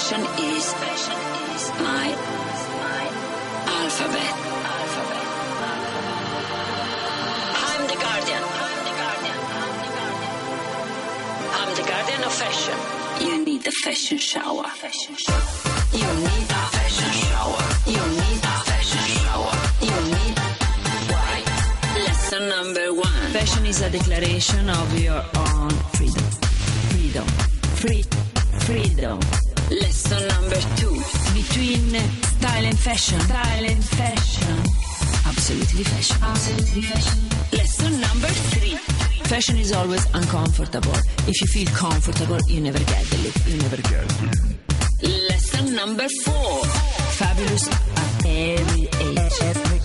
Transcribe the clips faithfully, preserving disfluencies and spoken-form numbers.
Fashion is, fashion is my, my alphabet. alphabet. I'm the guardian. I'm the guardian. I'm the guardian. I'm the guardian of fashion. You need a fashion shower. Fashion shower. You need a fashion shower. You need a fashion shower. You need. Why? Lesson number one. Fashion is a declaration of your own freedom. Freedom. Free. Freedom. Lesson number two. Between style and fashion. Style and fashion. Absolutely fashion. Absolutely fashion. Lesson number three. Fashion is always uncomfortable. If you feel comfortable, you never get the look. You never get the look. Lesson number four. Fabulous at every age. Every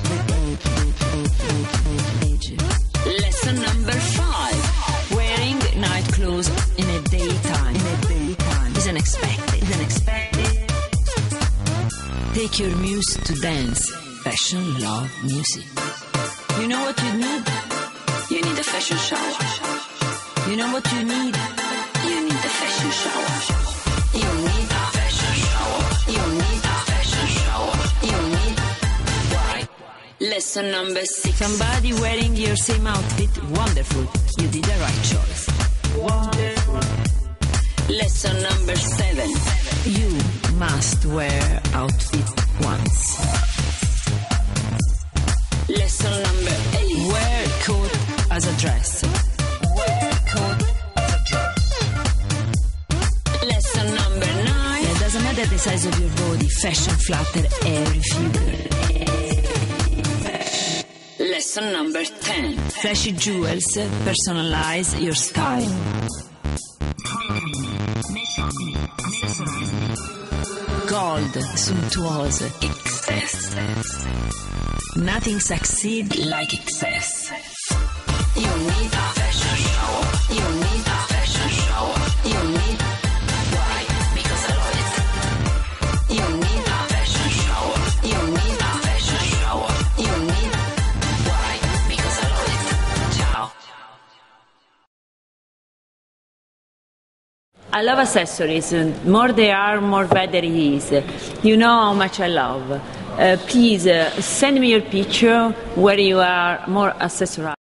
age. Lesson number five. Wearing night clothes in a daytime. In a daytime. Is unexpected. Is unexpected. Take your muse to dance. Fashion, love, music. You know what you need? You need a fashion shower. You know what you need? You need a fashion shower. You need a fashion shower. You need a fashion shower. You need. Why? Lesson number six. Somebody wearing your same outfit. Wonderful. You did the right choice. Wonderful. Lesson number seven. You must wear outfit once. Lesson number eight. Wear coat as a dress. Wear coat as a dress. Lesson number nine. It doesn't matter the size of your body. Fashion flatter every figure. Lesson number ten. Flashy jewels personalize your style. Gold, sumptuous, excess. Nothing succeeds like excess. You need a fashion shower. You need a fashion shower. You need. Why? Because I love it. You need a fashion shower. You need a fashion shower. You need. Why? Because I love it. Ciao. I love accessories. More they are, more better it is. You know how much I love. Uh, please uh, send me your picture where you are more accessorized.